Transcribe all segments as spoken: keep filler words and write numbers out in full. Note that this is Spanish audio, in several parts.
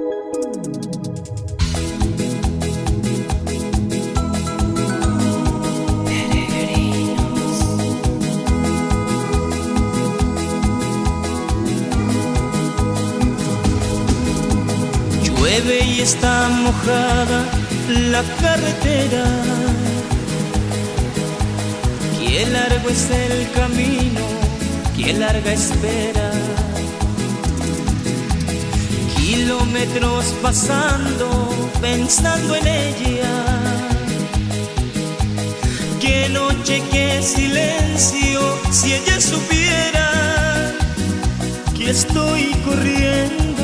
Llueve y está mojada la carretera, qué largo es el camino, qué larga espera. Kilómetros pasando, pensando en ella. Qué noche, qué silencio, si ella supiera que estoy corriendo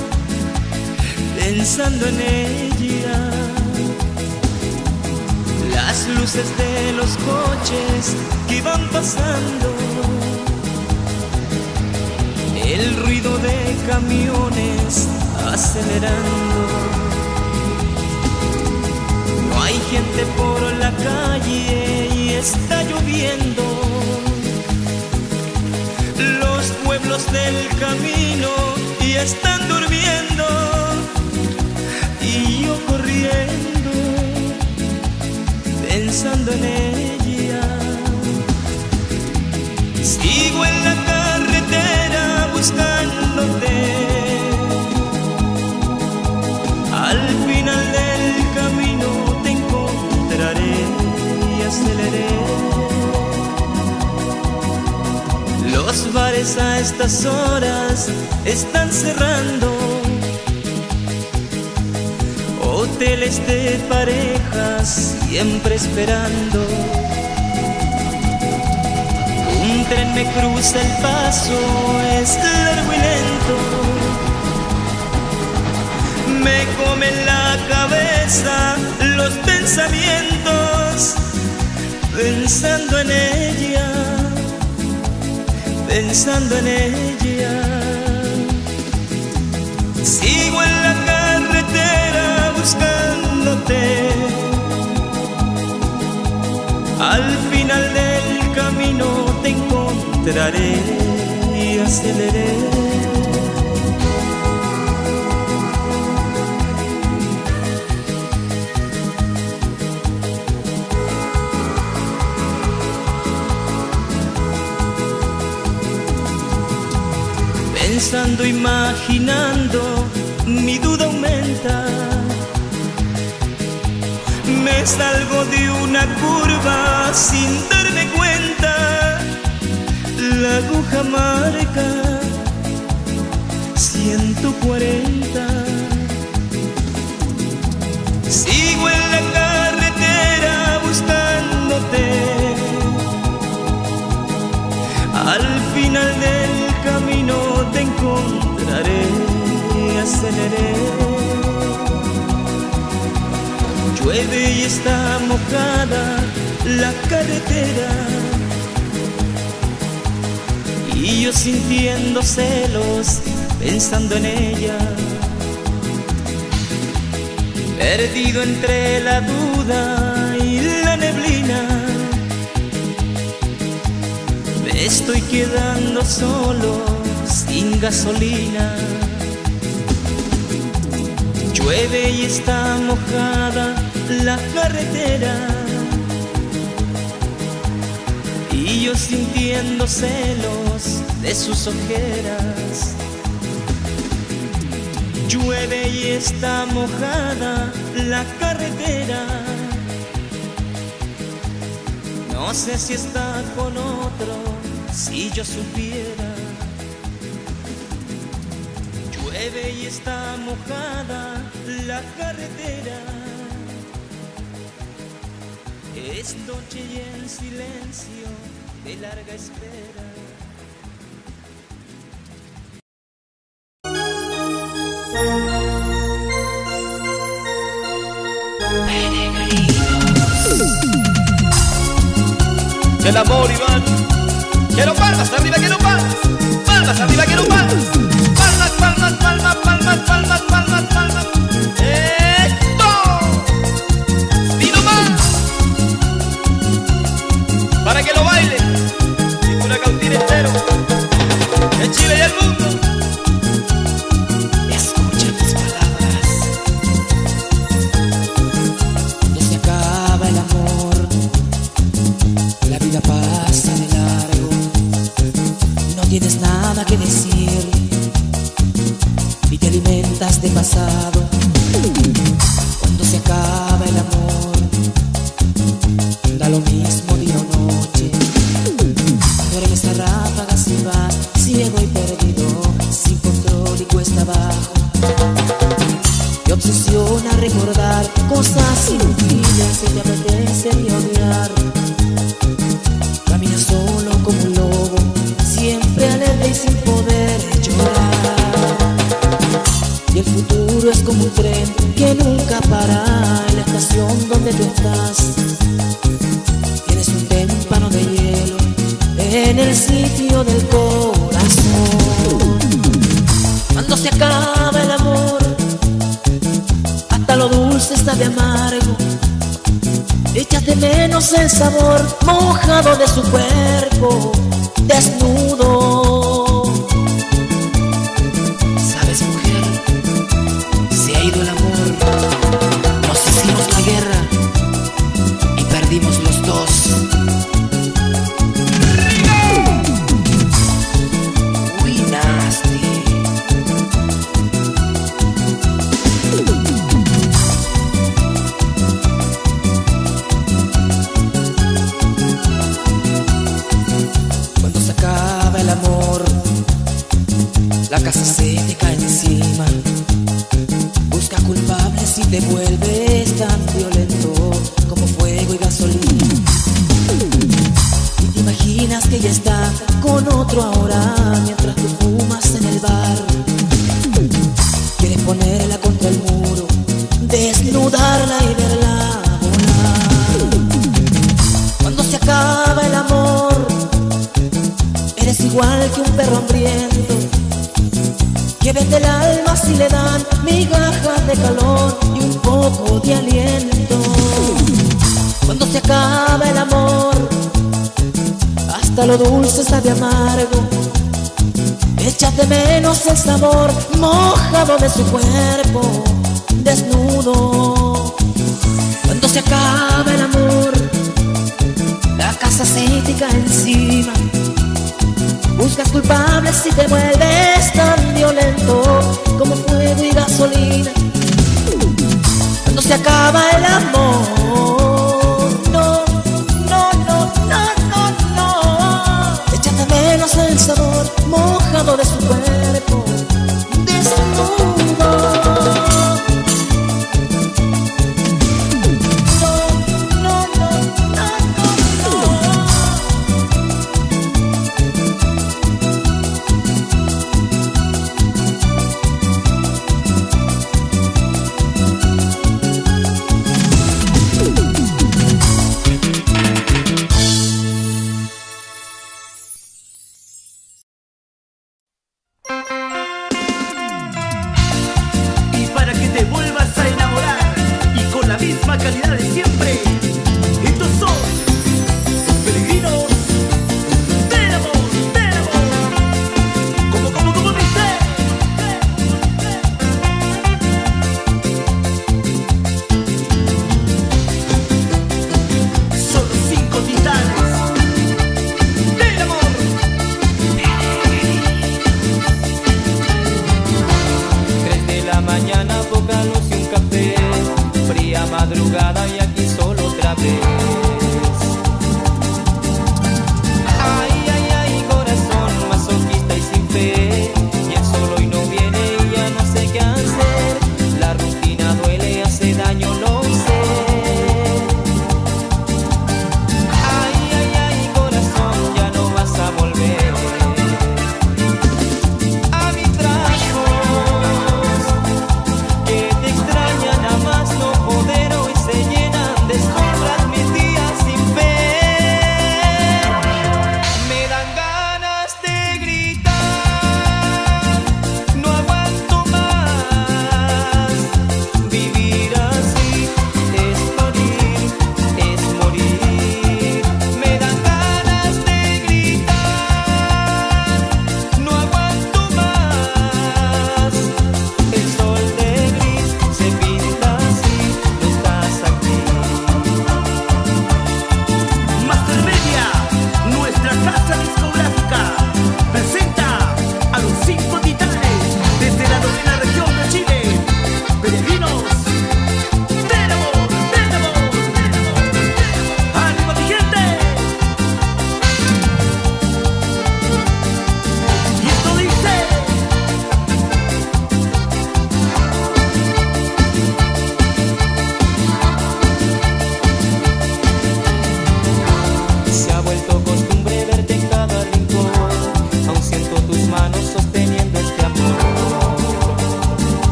pensando en ella. Las luces de los coches que van pasando, el ruido de camiones acelerando. No hay gente por la calle y está lloviendo. Los pueblos del camino ya están durmiendo. Y yo corriendo, pensando en ella. Sigo en la carretera buscándote. Al final del camino te encontraré y aceleré. Los bares a estas horas están cerrando. Hoteles de parejas siempre esperando. Un tren me cruza el paso, es largo y lento. Me comen la cabeza los pensamientos, pensando en ella, pensando en ella. Sigo en la carretera buscándote. Al final del camino te encontraré y aceleré. Pensando, imaginando, mi duda aumenta. Me salgo de una curva sin darme cuenta. La aguja marca ciento cuarenta. Sigo en la carretera buscándote. Al final del camino te encontraré y aceleré. Llueve y está mojada la carretera, y yo sintiendo celos, pensando en ella. Perdido entre la duda y la neblina, me estoy quedando solo, sin gasolina. Llueve y está mojada la carretera, y yo sintiendo celos de sus ojeras. Llueve y está mojada la carretera, no sé si está con otro, si yo supiera. Llueve y está mojada la carretera, es noche y en silencio de larga espera. El amor, Iván. Quiero palmas arriba, quiero palmas. Palmas arriba, quiero palmas. Palmas, palmas, palmas, palmas, palmas, palmas, palmas. ¡Esto! ¡Vino más! Para que lo baile. Ninguna cautina entero. En Chile y el mundo. Escucha mis palabras. fiestas de pasado, cuando se acaba el amor, da lo mismo día o noche. Pero en esa ráfaga si vas ciego y perdido, sin control y cuesta abajo, te obsesiona recordar cosas inútiles y te apetece odiar. Camina solo como un lobo, siempre alegre y sin poder llorar. Y el futuro es como un tren que nunca para en la estación donde tú estás. Tienes un témpano de hielo en el sitio del corazón. Cuando se acaba el amor, hasta lo dulce está de amargo. Echas de menos el sabor mojado de su cuerpo desnudo. ¿Sabes, mujer? Se ha ido el amor. Nos hicimos la guerra y perdimos los dos. Uy, nasty. Cuando se acaba el amor, la casa se te cae encima. Busca culpables y te vuelves tan violento como fuego y gasolina. Y te imaginas que ella está con otro ahora mientras tú fumas en el bar. Quieres ponerla contra el muro, desnudarla y verla volar. Cuando se acaba el amor, eres igual que un perro hambriento que vende el alma si le dan migajas de calor y un poco de aliento. Cuando se acaba el amor, hasta lo dulce sabe amargo. Echas de menos el sabor mojado de su cuerpo desnudo. Cuando se acaba el amor, la casa se te cae encima. Buscas culpables y te vuelves tan violento como fuego y gasolina. Cuando se acaba el amor, no, no, no, no, no, no. Echas de menos el sabor mojado de su cuerpo desnudo. Madrugada y aquí solo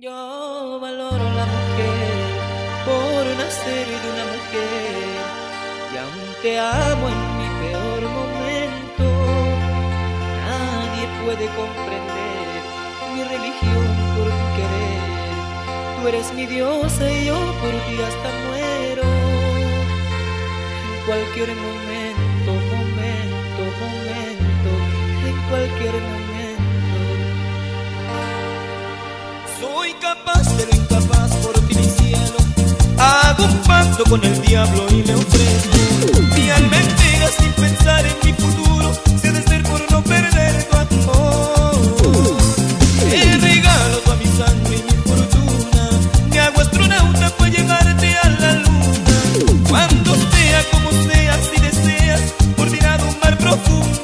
Yo valoro la mujer por nacer de una mujer y aún te amo en mi peor momento. Nadie puede comprender mi religión por tu querer. Tú eres mi diosa y yo por ti hasta muero. En cualquier momento, momento, momento, en cualquier momento. Soy capaz de lo incapaz por ti, mi cielo. Hago un pacto con el diablo y le ofrezco mi alma entera sin pensar en mi futuro. Si ha de ser por no perder tu amor, te regalo toda mi sangre y mi fortuna. Me hago astronauta para llevarte a la luna. Cuando sea como sea, si deseas, por tirar un mar profundo.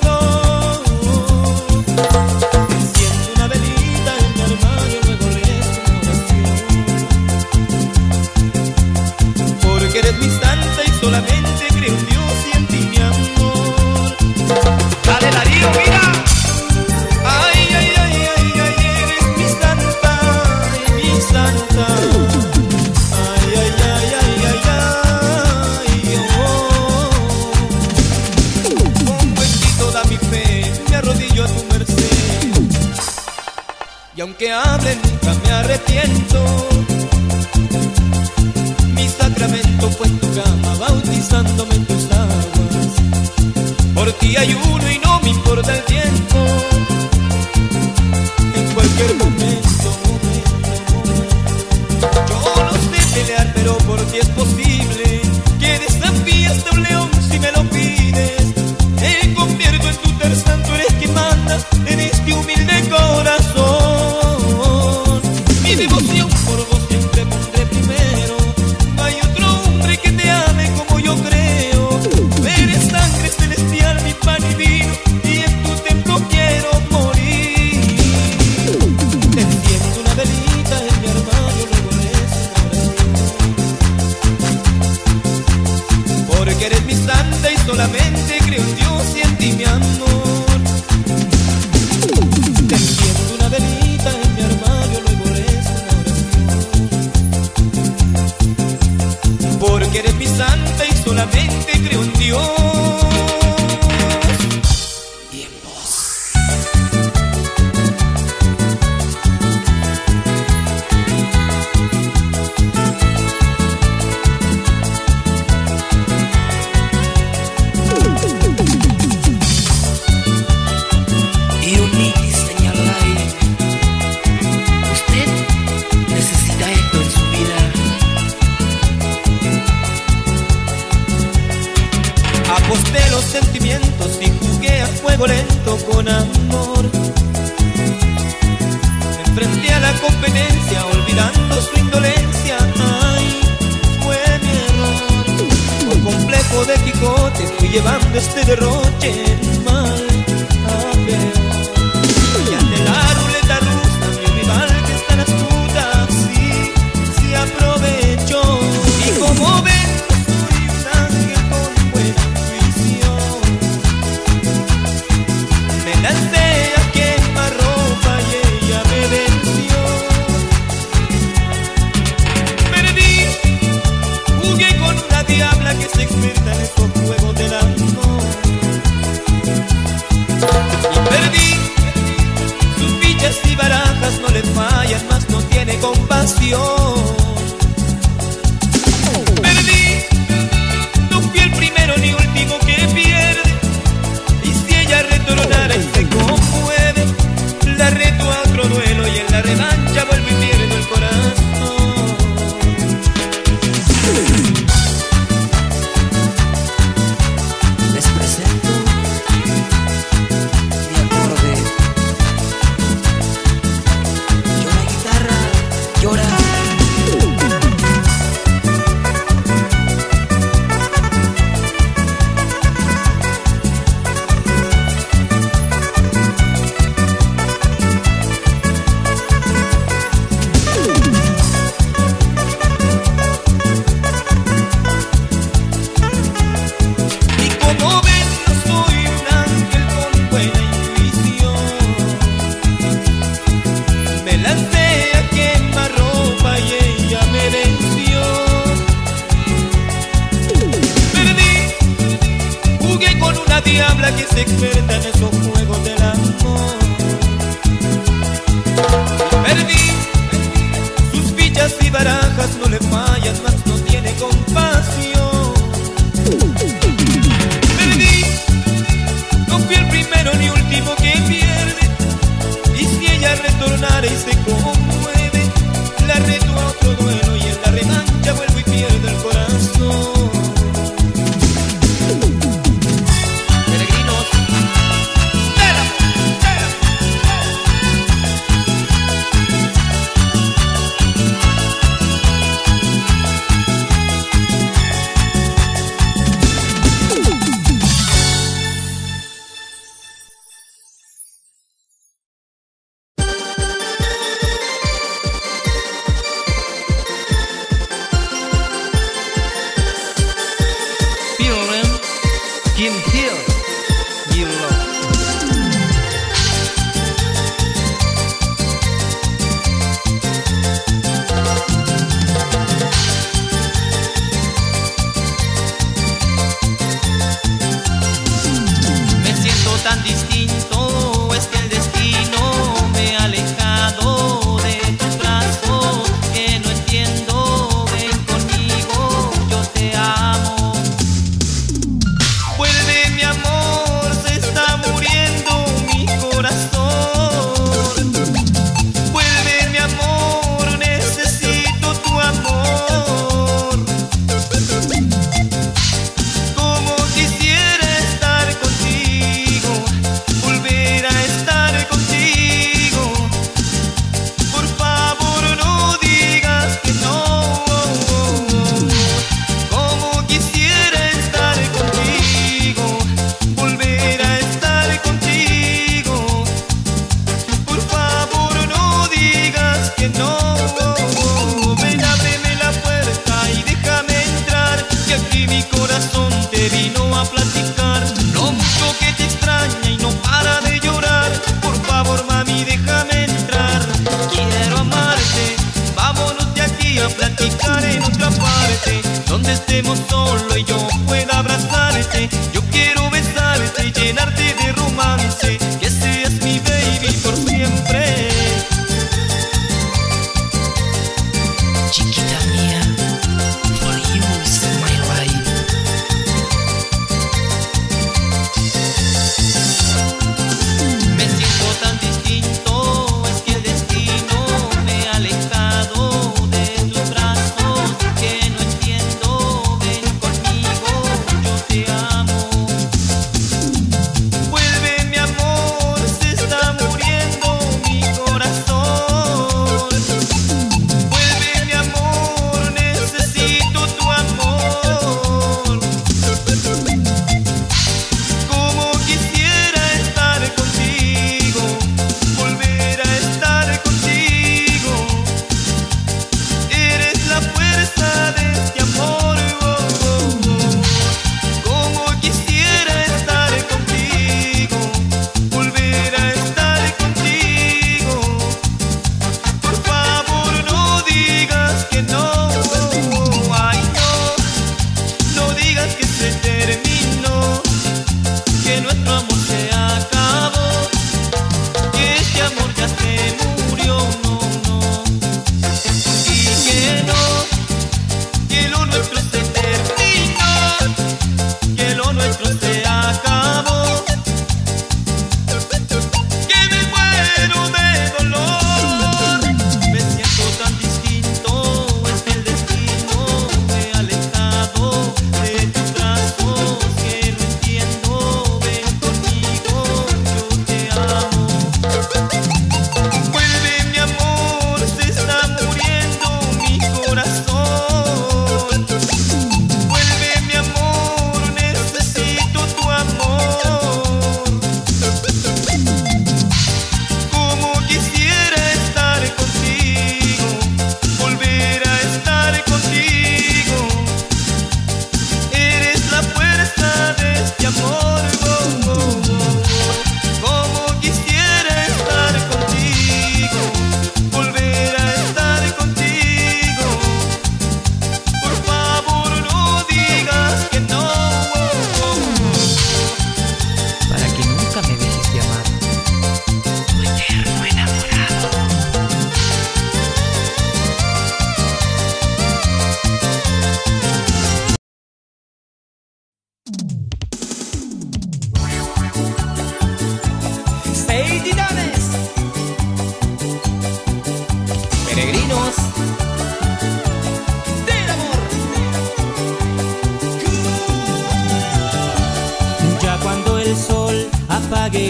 Eres mi santa y solamente creo en Dios y en ti, mi amor. Dale, Darío, mira. Ay, ay, ay, ay, ay, eres mi santa, mi santa. Ay, ay, ay, ay, ay, ay, oh. Con bendito da mi fe, me arrodillo a tu merced. Y aunque hable nunca me arrepiento. Mi sacramento fue en tu cama, bautizándome en tus aguas. Por ti ayuno y no me importa el tiempo. En cualquier momento, momento, momento. Yo no sé pelear, pero por ti es posible que desafíes a un león si me lo pides. Me convierto en tu Tarzán, tú eres quien manda en este humilde corazón. Mi devoción por vos siempre pondré primero. Que te ame como yo creo. Eres sangre celestial, mi pan y vino, y en tu templo quiero morir. Te enciendo una velita en mi armario, luego rezo una oración. Porque eres mi santa y solamente creo en Dios y en ti, mi amor. Te enciendo una velita en mi armario, luego rezo una oración. Porque eres mi santa y solamente creo en Dios y en vos. Y Eunice señala ahí, usted necesita esto en su vida. Aposté los sentimientos y jugué a fuego lento con amor. Me enfrenté a la competencia olvidando su indolencia. Ay, fue mi error. Por complejo de Quijote fui llevando este derroche mal a peor. Y ante la ruleta rusa mi rival que es tan astuta sí, sí aprovechó. Y como ven, lancé a quemarropa y ella me venció. Perdí, jugué con una diabla que se experta en estos juegos del amor. Y perdí, sus fichas y barajas no le fallan, mas no tiene compasión. Perdí, no fui el primero ni último que pierde. Retornara y se conmueve, la reto a otro duelo y en la revancha vuelvo y pierdo el corazón. Les presento mi acorde. Llora guitarra, llora. Me lancé a quemar que es experta en esos juegos del amor. Perdí sus fichas y barajas, no le fallan, más no tiene compasión. Perdí, no fui el primero ni último que pierde, y si ella retornara y se conmueve, la reto a otro duelo y en la revancha vuelvo y pierdo el corazón. Peregrinos del amor, del Kim Hill, You Love. Me siento tan distinto, es que el destino me ha alejado de tus brazos, que no entiendo, ven conmigo, yo te amo. Vuelve mi amor, se está muriendo mi corazón. Vuelve mi amor, necesito tu amor. Como quisiera estar contigo, volver a estar contigo. Por favor no digas que no. Como quisiera estar contigo, volver a estar contigo. Por favor no digas que no. Ven, ábreme la puerta y déjame entrar, que aquí mi corazón te vino a platicar. Lo mucho que te extraña y no para de llorar. Por favor mami déjame entrar, quiero amarte. Vámonos de aquí a platicar en otra parte, donde estemos solo y yo pueda abrazarte. Yo quiero besarte y llenarte de romance, que seas mi baby por siempre. Chiquita mía, for you is my life. Me siento tan distinto, es que el destino me ha alejado de tus brazos, que no entiendo, ven conmigo, yo te amo. Vuelve mi amor,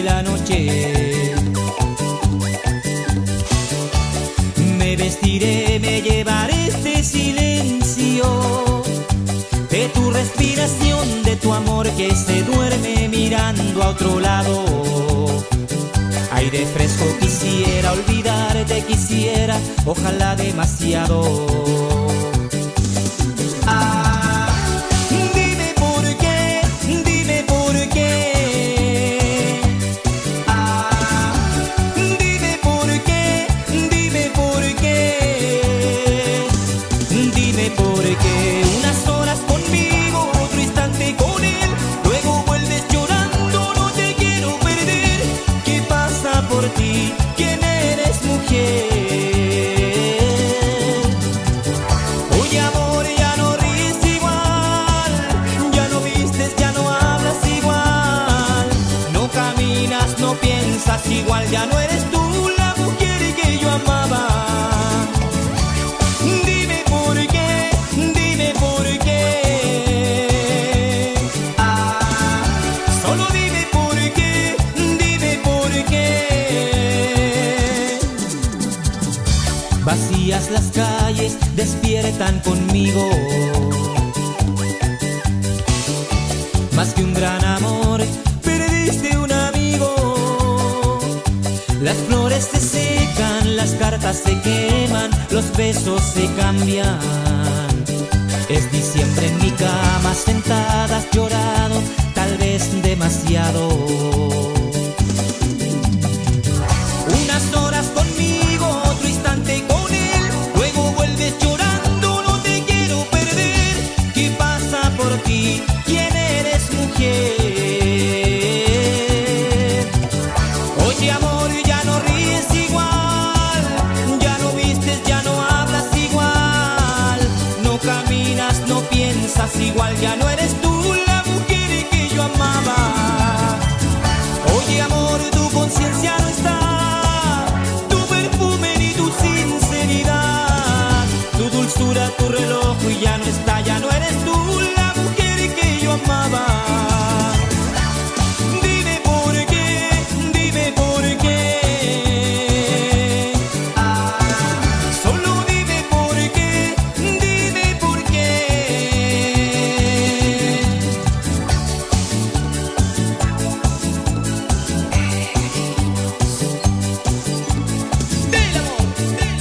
de la noche. Me vestiré, me llevaré este silencio de tu respiración, de tu amor que se duerme mirando a otro lado. Aire fresco quisiera, olvidarte quisiera, ojalá demasiado. Ah, dime por qué, dime por qué. Ah, dime por qué, dime por qué. Dime por qué unas horas conmigo, otro instante con él, luego vuelves llorando, no te quiero perder. ¿Qué pasa por ti? ¿Quién eres, mujer? Oye, amor, ya no ríes igual, ya no vistes, ya no hablas igual, no caminas, no piensas igual, ya no eres tú la mujer que yo amaba. Dime por qué, dime por qué. Ah, solo dime por qué, dime por qué. Vacías las calles, despiertan conmigo. Más que un gran amor, perdiste un amigo. Las flores se secan, las cartas se queman, los besos se cambian. Es diciembre en mi cama, sentadas llorado, tal vez demasiado. Unas horas conmigo, otro instante con él, luego vuelves llorando, no te quiero perder. ¿Qué pasa por ti? ¿Quién eres, mujer? Oye, amor, ya no ríes igual, ya no vistes, ya no hablas igual, no caminas, no piensas igual, ya no eres tú la mujer que yo amaba. Oye, amor, tu conciencia no está, tu perfume ni tu sinceridad, tu dulzura, tu reloj ya no está, ya no eres tú la mujer que yo amaba. Dime por qué, dime por qué. Ah, solo dime por qué, dime por qué. Del amor, del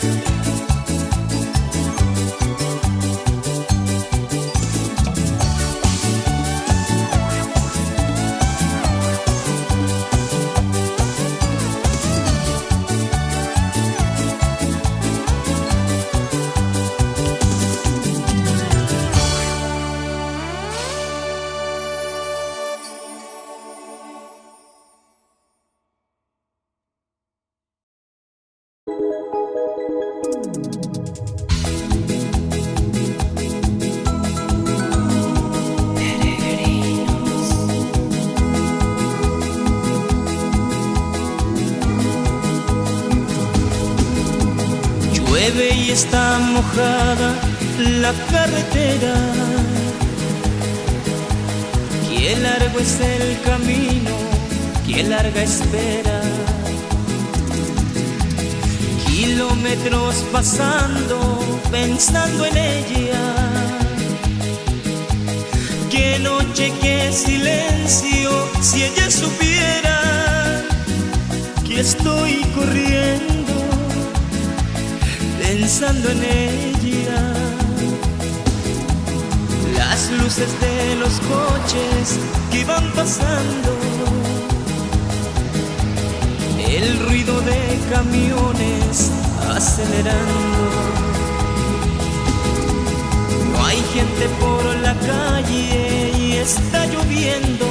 Llueve y está mojada la carretera, qué largo es el camino, qué larga espera. Kilómetros pasando, pensando en ella. Qué noche, qué silencio, si ella supiera que estoy corriendo pensando en ella. Las luces de los coches que van pasando, el ruido de camiones acelerando. No hay gente por la calle y está lloviendo.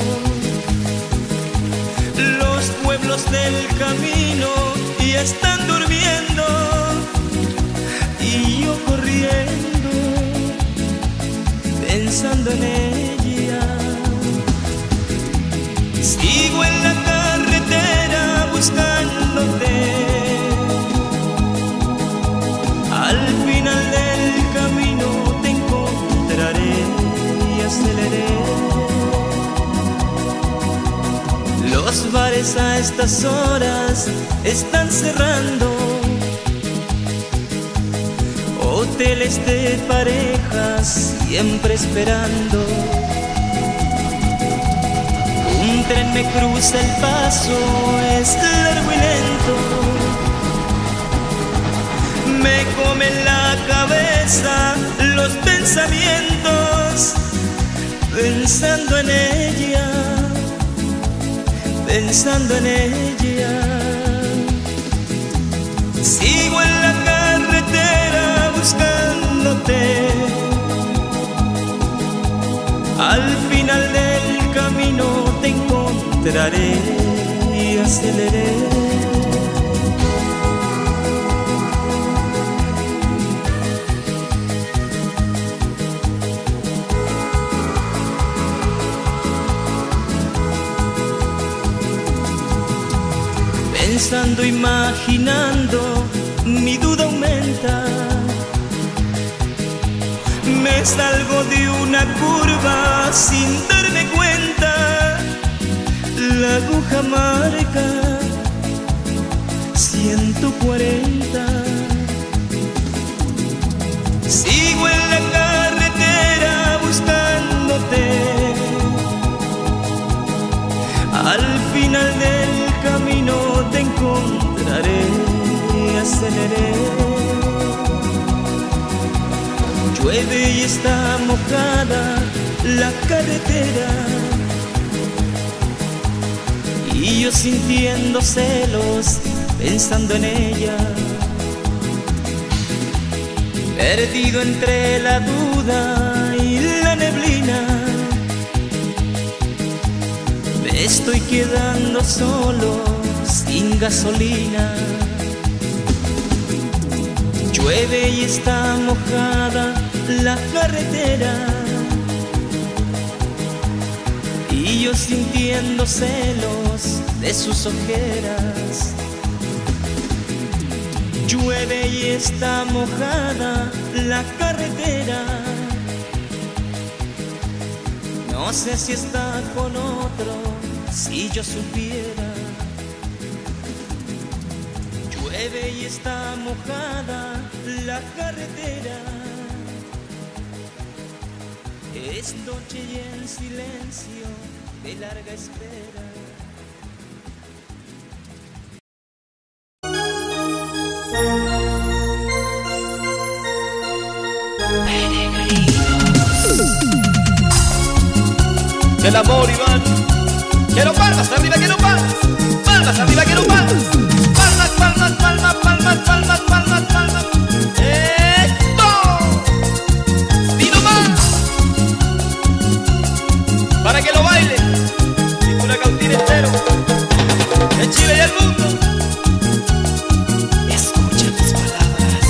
Los pueblos del camino ya están durmiendo. Y yo corriendo, pensando en ella. Sigo en la carretera buscándote. Al final del camino te encontraré y aceleré. Los estas horas están cerrando hoteles de parejas siempre esperando. Un tren me cruza el paso, es largo y lento. Me comen la cabeza los pensamientos, pensando en ella, pensando en ella. Sigo en la carretera buscándote. Al final del camino te encontraré y aceleré. Pensando, imaginando, mi duda aumenta. Me salgo de una curva sin darme cuenta. La aguja marca ciento cuarenta. Sigo en la carretera buscándote. Al final del camino te encontraré y aceleré. Llueve y está mojada la carretera, y yo sintiendo celos, pensando en ella. Perdido entre la duda y la neblina, me estoy quedando solo, sin gasolina. Llueve y está mojada la carretera, y yo sintiendo celos de sus ojeras. Llueve y está mojada la carretera, no sé si está con otro, si yo supiera. Llueve y está mojada la carretera, es noche y en silencio de larga espera. El amor, Iván. Quiero palmas arriba, quiero palmas. Palmas arriba, quiero palmas. Palmas, palmas, palmas, palmas, palmas, palmas, palmas. ¡Esto! ¡Y no más! Para que lo baile. Y una cautiva entero. En Chile y el mundo. Escucha mis palabras.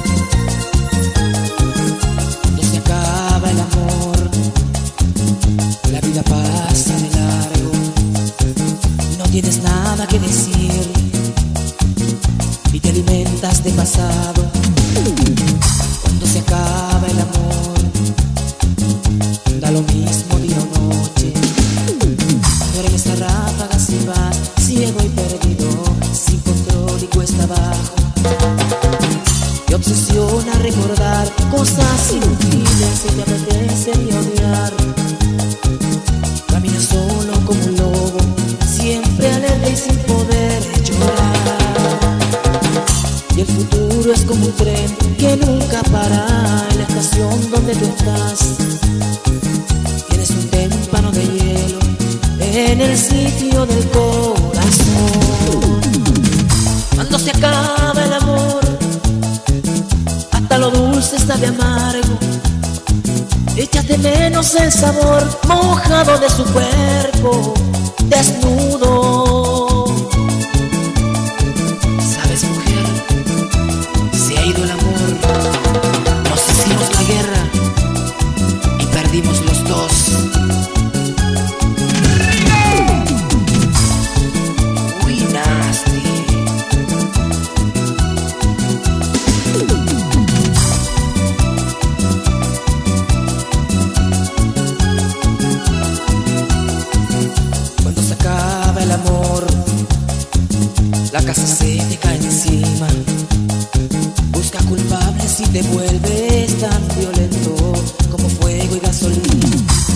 Cuando se acaba el amor, la vida pasa de largo. No tienes nada que decir y te alimentas de pasado. Cuando se acaba el amor, da lo mismo día o noche. Duermes a ráfagas y vas ciego y perdido, sin control y cuesta abajo. Te obsesiona recordar cosas inútiles y te apetece odiar. Caminas solo como un lobo, siempre alerta y sin poder llorar. Y el futuro es como un tren que nunca para. En la estación donde tú estás tienes un témpano de hielo en el sitio del corazón. Cuando se acaba el amor, hasta lo dulce está de amargo. Echas de menos el sabor mojado de su cuerpo desnudo. ¿Sabes, mujer? Se ha ido el amor. Nos hicimos la guerra y perdimos los dos. Uy, nasty. Cuando se acaba el amor, se te cae encima, busca culpables y te vuelves tan violento como fuego y gasolina.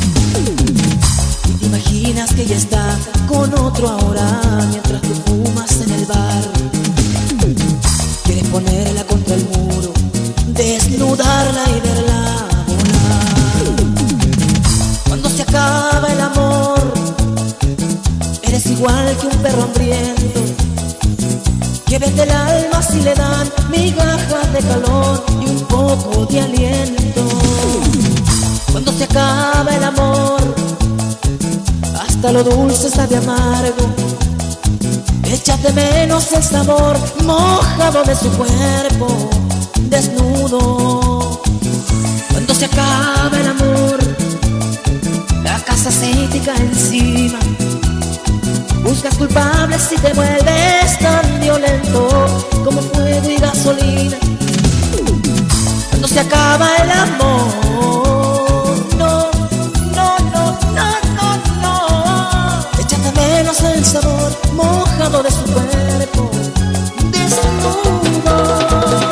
Y te imaginas que ella está con otro ahora mientras tú fumas en el bar. Quieres ponerla contra el muro, desnudarla y verla volar. Cuando se acaba el amor, eres igual que un perro hambriento que vende el alma si le dan migajas de calor y un poco de aliento. Cuando se acaba el amor, hasta lo dulce sabe amargo. Echas de menos el sabor mojado de su cuerpo desnudo. Cuando se acaba el amor, la casa se te cae encima, buscas culpables y te vuelves tan violento como fuego y gasolina. Cuando se acaba el amor, no, no, no, no, no, no. Echas de menos el sabor mojado de su cuerpo desnudo.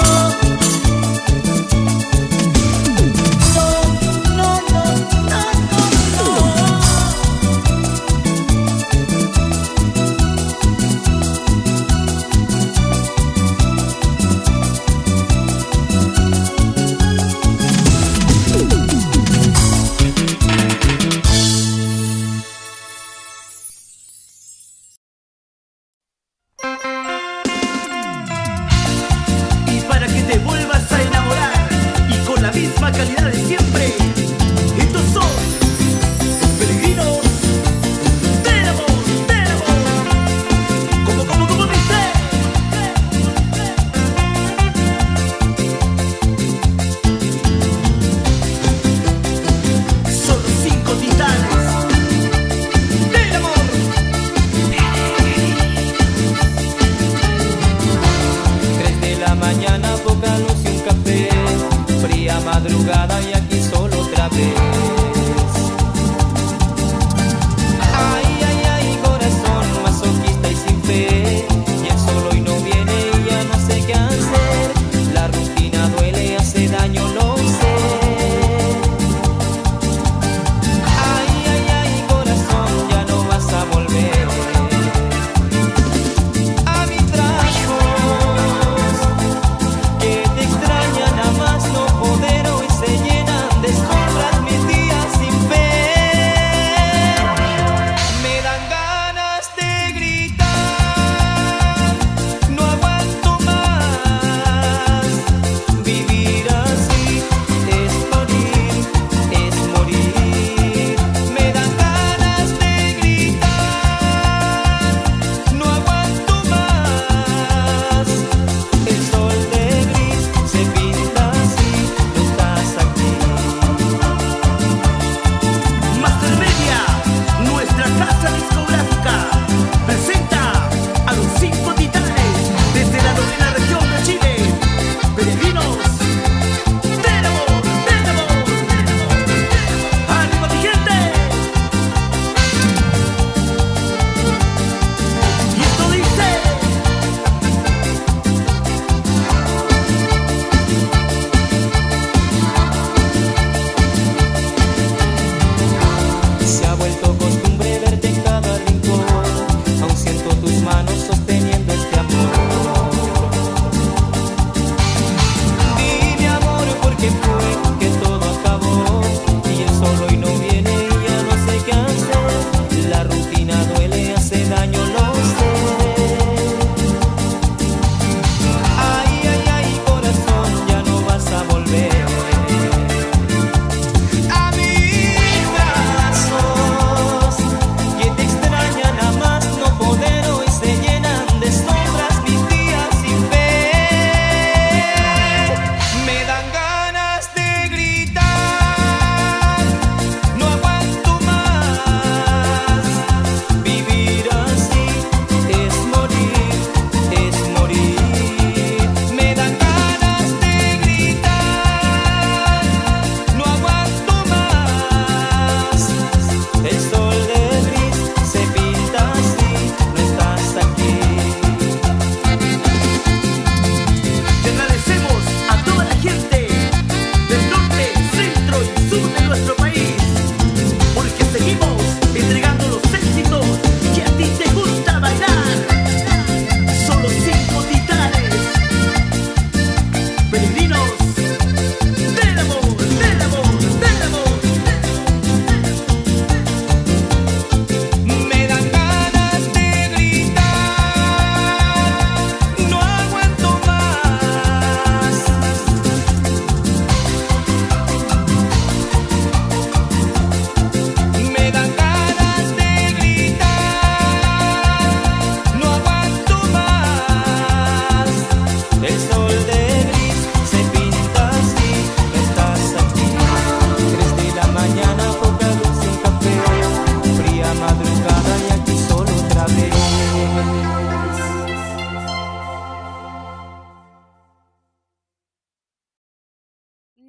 Te extraño.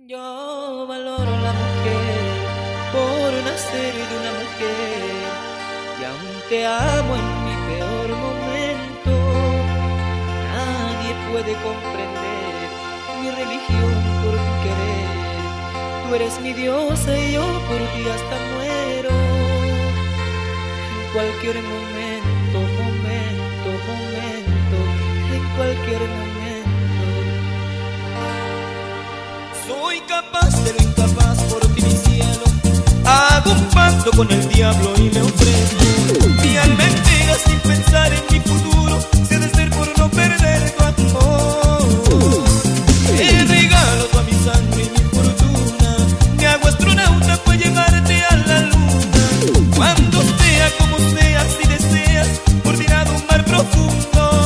Yo valoro la mujer por nacer de una mujer y aún te amo en mi peor momento. Nadie puede comprender mi religión por tu querer. Tú eres mi diosa y yo por ti hasta muero. En cualquier momento, momento, momento, en cualquier momento. Soy capaz de lo incapaz por ti, mi cielo. Hago un pacto con el diablo y le ofrezco mi alma entera sin pensar en mi futuro. Si ha de ser por no perder tu amor, te regalo toda mi sangre y mi fortuna. Me hago astronauta para llevarte a la luna. Cuando sea como sea, si deseas, por tirar un mar profundo.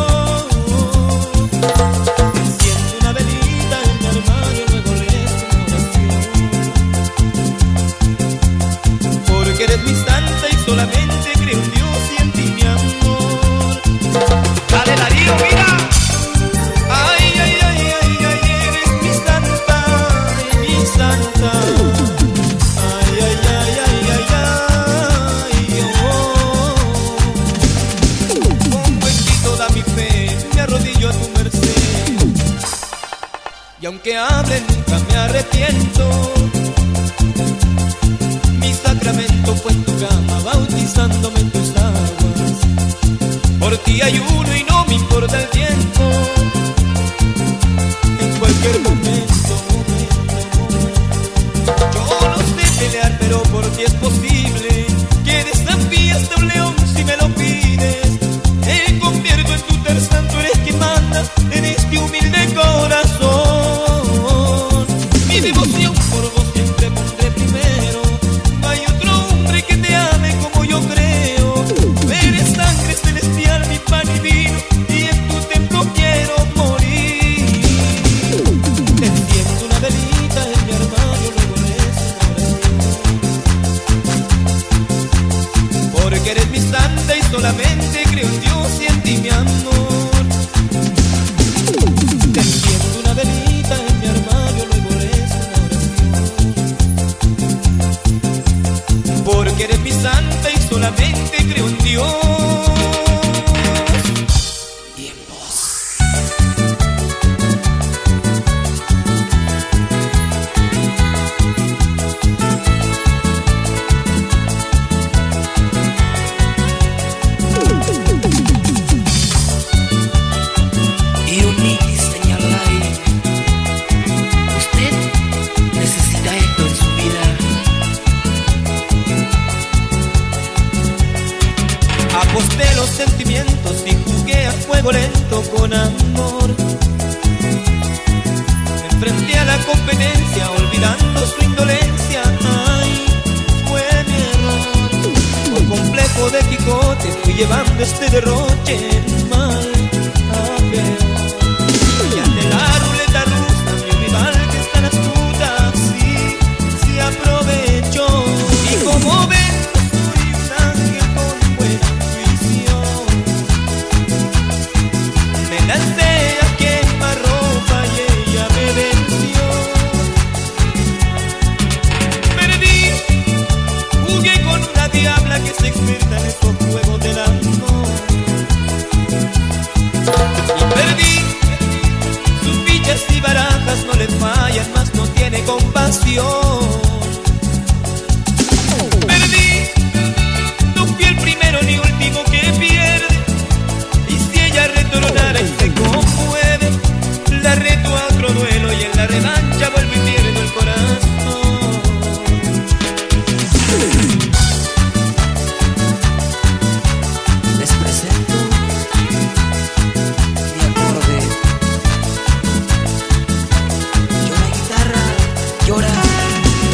Eres mi santa y solamente creo en Dios y en ti, mi amor. Dale, Darío, mira. Ay, ay, ay, ay, ay, eres mi santa, mi santa. Ay, ay, ay, ay, ay, ay, oh. Con huequito da mi fe, me arrodillo a tu merced. Y aunque hable nunca me arrepiento. Mi sacramento fue en tu cama, bautizándome en tus aguas. Por ti ayuno y no me importa el tiempo. En cualquier momento, momento, momento. Yo no sé pelear, pero por ti es posible que desafíes a un león si me lo pides. Me convierto en tu Tarzán, tú eres quien manda en este humilde corazón. Mi devoción por vos siempre pondré primero. Que te ame como yo creo. Eres sangre celestial, mi pan y vino, y en tu templo quiero morir. Te enciendo una velita en mi armario, luego rezo una oración. Porque eres mi santa y solamente creo en Dios y en ti, mi amor. Te enciendo una velita en mi armario, luego rezo una oración. Porque eres mi santa y solamente creo en Dios y en vos. Y unís, señor Lai. Usted necesita esto en su vida. Aposté los sentimientos y jugué a fuego lento con amor. Me enfrenté a la competencia olvidando su indolencia. Ay, fue mi error. Por complejo de Quijote fui llevando este derroche mal a peor. Y ante la ruleta rusa mi rival que es tan astuta, sí, sí aprovechó. Y como ven, lancé a quemarropa y ella me venció. Perdí, jugué con una diabla que se experta en estos juegos del amor. Y perdí, sus fichas y barajas no le fallan, más no tiene compasión. Perdí, no fui el primero ni último que pierde. Retornara y se conmueve, la reto a otro duelo y en la revancha vuelvo y pierdo el corazón. Les presento mi acorde. Llora guitarra, llora.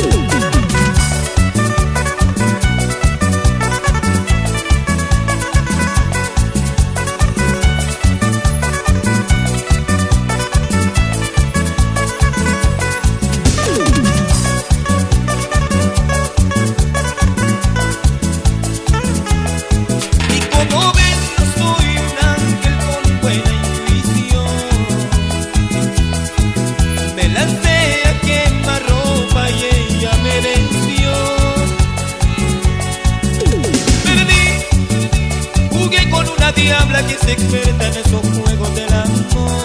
diabla que se experta en esos juegos del amor.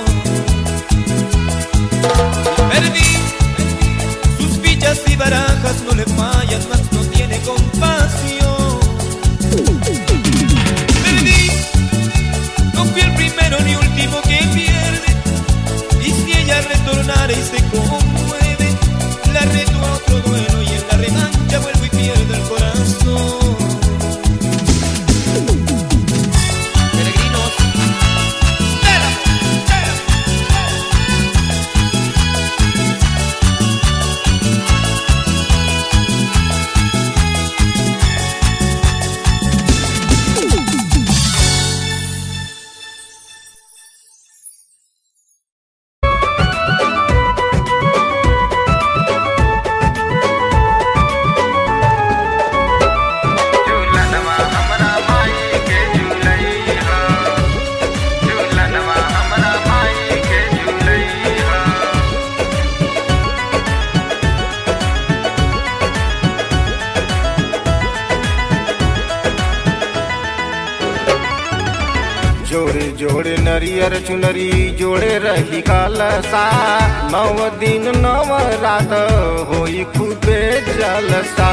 Perdí sus fichas y barajas, no le fallan, más no tiene compasión. Perdí, no fui el primero ni último que pierde, y si ella retornara y se conmueve, la reto a otro duelo y en la revancha vuelvo y pierdo el corazón. जोड़े जोड़े नरियर चुनरी जोड़े रही कलसा, नव दिन नव रात होई खूबे जलसा,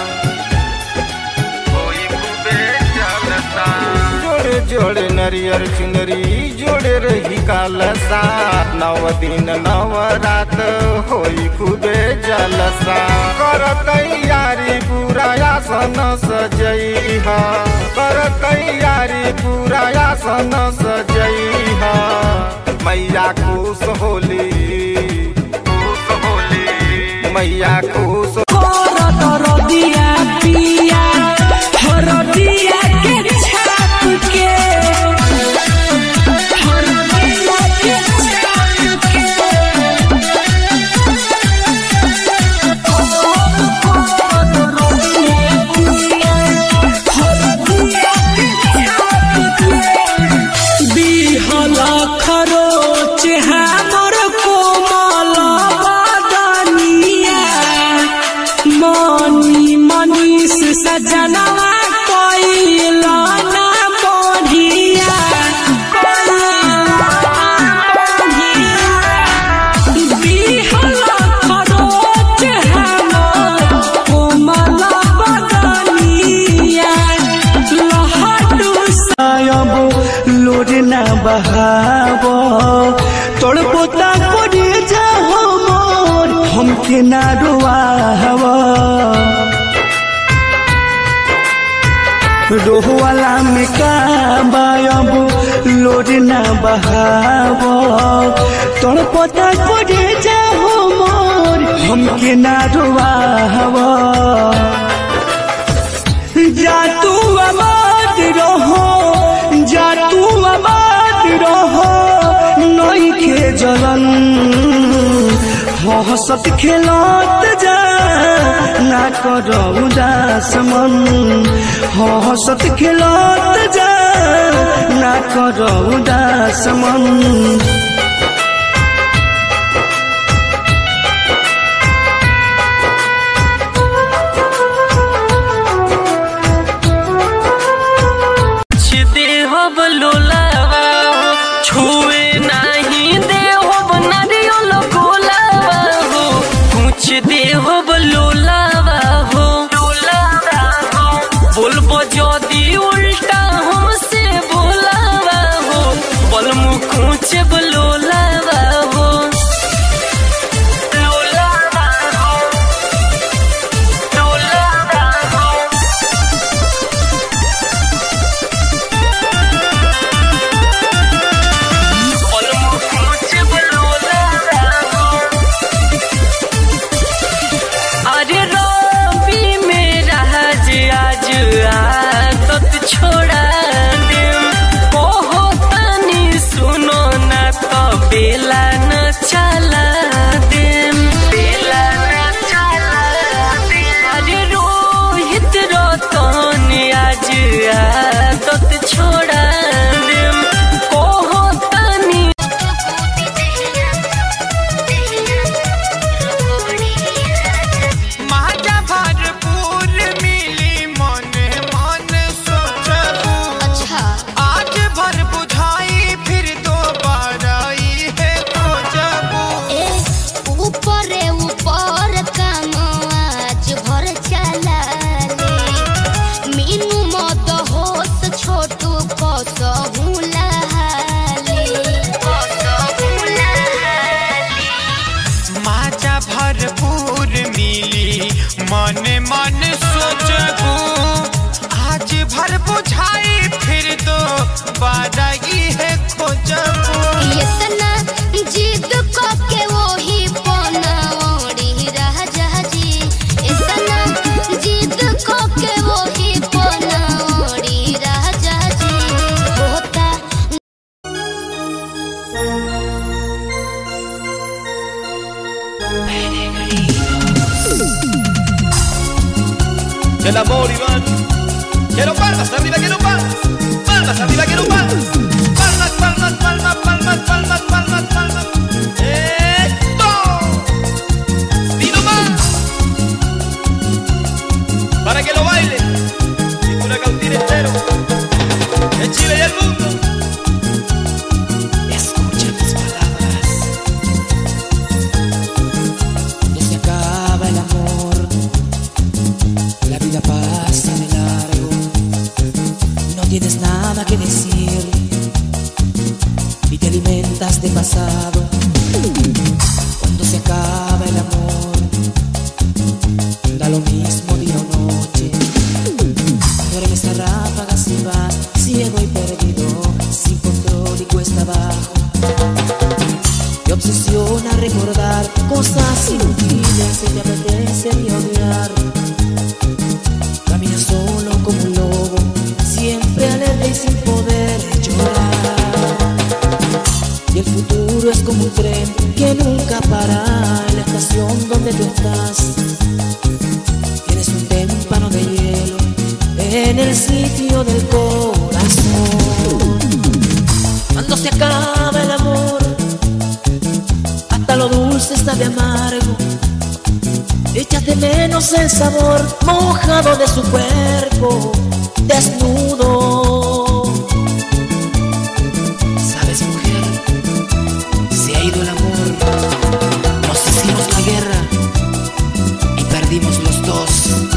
होई खूबे जलसा। जोड़े जोड़े नरियर चुनरी जोड़े रही कलसा, नव दिन नव रात होई खूबे जलसा। कर तैयारी पूरा आसन सजइहा, कर तैयारी पूरा आसन सजइहा, मैया खुश होली, खुश होली, मैया खुश। हरदिया पिया हरदिया के छाप के, हरदिया के छाप के, हरदिया के छाप के, बिहला खरोच हमर कोमल बदनिया, मनी मनीष सजनवा कोइला ना बढ़िया, बिहला खरोच हमर कोमल बदनिया, लहटू सायब लोड ना बहावो, तोड़ पोता करे जाओ मोर हमके ना रोआवो, रोहवाला में काबायब लोड ना बहावो, तोड़ पोता करे जाओ मोर हमके ना रोआवो। जा तू आबाद रहो, जा तू आबाद रहो, नई के जलन हंसत खेलत जा, ना करो उदास मन, हंसत खेलत जा, ना करो उदास मन। छुए नहीं दे हो नारियल गोलावा हो, कुछ दे हो बोलावा हो, बोलबो जदी उल्टा हमसे बोलावा हो, बोल मुँह कुछ बोलो del amor, Iván. Quiero palmas arriba, quiero palmas. Palmas arriba, quiero palmas. Palmas, palmas, palmas, palmas, palmas, palmas, palmas. ¡Esto! ¡Vino más! Para que lo baile. Cintura Cautín entero. De Chile y el mundo. Escucha mis palabras. Cuando se acaba el amor, la vida pasa de largo. No tienes nada que decir y te alimentas de pasado. Cuando se acaba el amor, da lo mismo día o noche. Duermes a ráfagas y vas ciego y perdido, sin control y cuesta abajo. Te obsesiona recordar cosas inútiles y te apetece de odiar. Caminas solo como un lobo, siempre alerta y sin poder llorar. Y el futuro es como un tren que nunca para en la estación donde tú estás. Tienes un témpano de hielo en el sitio del corazón. Cuando se acaba el amor, hasta lo dulce está de amargo. Echas de menos el sabor mojado de su cuerpo desnudo. ¿Sabes, mujer? Se ha ido el amor. Nos hicimos la guerra y perdimos los dos.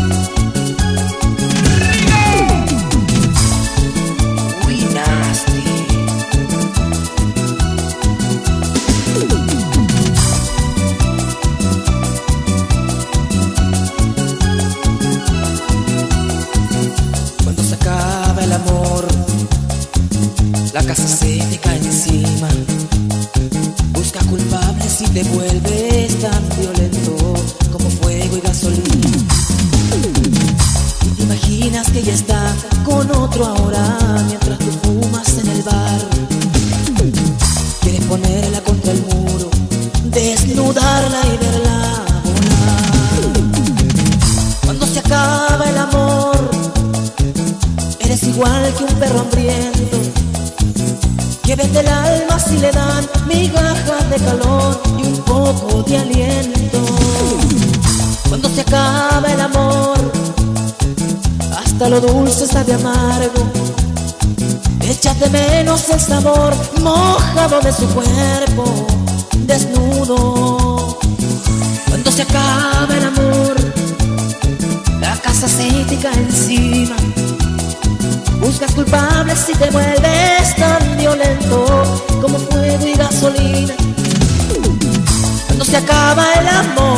Uy, nasty. Cuando se acaba el amor, la casa se te cae encima. Busca culpables y te vuelves tan violento como fuego y gasolina. Y te imaginas que ella está con otro ahora mientras tú fumas en el bar. Quieres ponerla contra el muro, desnudarla y verla volar. Cuando se acaba el amor, eres igual que un perro hambriento que vende el alma si le dan migajas de calor y un poco de aliento. Cuando se acaba el amor, hasta lo dulce sabe amargo. Echas de menos el sabor mojado de su cuerpo desnudo. Cuando se acaba el amor, la casa se te cae encima. Buscas culpables y te vuelves tan violento como fuego y gasolina. Cuando se acaba el amor,